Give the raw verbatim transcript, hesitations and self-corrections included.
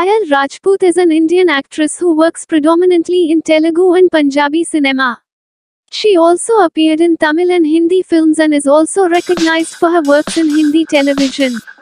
Payal Rajput is an Indian actress who works predominantly in Telugu and Punjabi cinema. She also appeared in Tamil and Hindi films and is also recognized for her works in Hindi television.